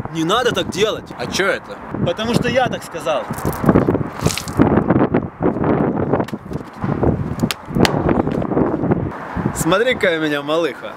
Не надо так делать. А чё это? Потому что я так сказал. Смотри-ка у меня малыха.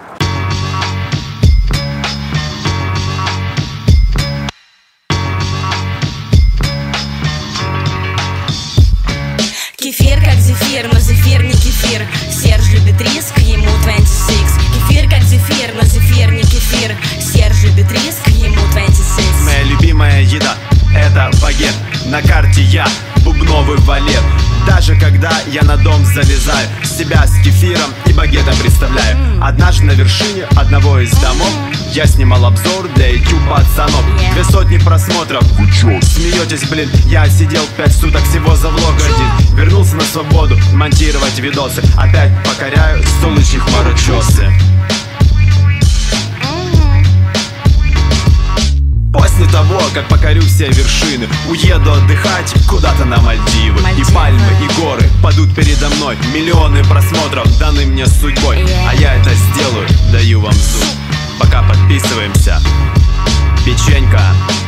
Кефир как зефир, но зефир не кефир. Серж любит риск, ему 26. Кефир как зефир, но зефир не кефир. Серж любит риск, ему 26. Моя любимая еда — это багет. На карте я бубновый валет. Даже когда я на дом залезаю, себя с кефиром и багетом представляю. Однажды на вершине одного из домов я снимал обзор для YouTube пацанов. 200 просмотров. Вы чё? Смеетесь, блин, я сидел 5 суток всего за влог один. Вернулся на свободу, монтировать видосы. Опять покоряю солнечные хмарочосы. После того, как покорю все вершины, уеду отдыхать куда-то на Мальдивы. И пальмы, и горы падут передо мной. Миллионы просмотров даны мне судьбой. А я это сделаю, даю вам зуб. Пока подписываемся. Печенька.